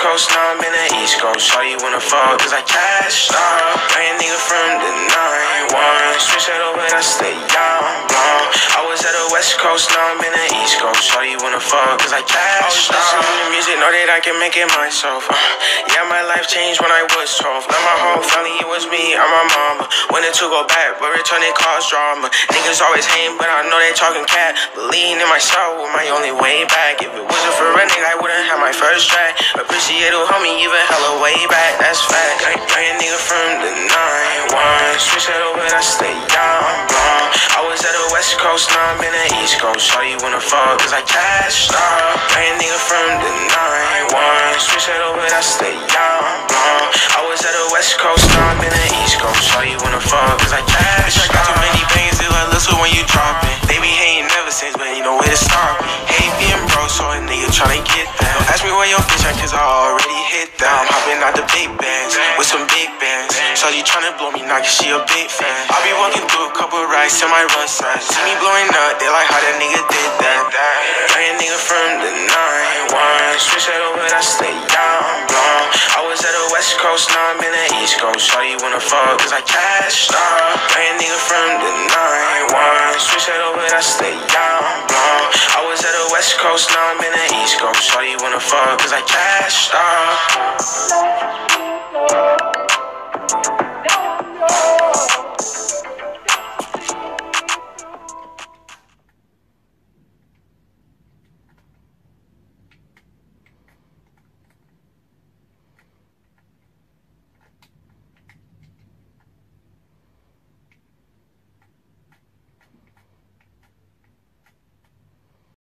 Coast, now I'm in the East Coast. Shawty wanna fall, cause I cashed out. Young nigga from the 9-1. Switch that over, that's the young blonde. I was at the West Coast, now I'm in the East Coast. Shawty wanna fall, cause I cashed out. Listening to music, know that I can make it myself. Yeah, my life changed when I was 12. Love my whole family, it was me and my mama. Wanted to go back, but returning caused drama. Niggas always hating, but I know they talking cat. Believing in myself was my only way back. If it wasn't for running, I wouldn't have my first track. Appreciate it, homie, even hella way back, that's fact. Young nigga from the 9-1. Switch that over, that's the young blonde. I was at the West Coast, now I'm in the East Coast. Shawty wanna fall, cause I cashed out. Young nigga from the 9-1. Switch that over, that's the young blonde. I was at the West Coast, now I'm in the East Coast. Shawty wanna fall, cause I cashed out. I got too many bangs, it's like little when you drop it. They be hating ever since, but ain't no way to stop me. Hate being broke, so a nigga tryna get that. Don't ask me where your bitch at, cause I already hit that. I'm hopping out the big bands, with some big bands. Shawty tryna blow me now, cause she a big fan. I be walking through a couple racks in my run size. See me blowing up, they like how that nigga did that. Young nigga from the 9-1. Switch that over, that's the young blonde. I was at the West Coast, now I'm in the East Coast. Shawty wanna fall, cause I cashed out. Young nigga from the 9-1. Switch that over, that's the young blonde. I was at the West Coast, now I'm in the East Coast. Shawty wanna fall, cause I cashed out.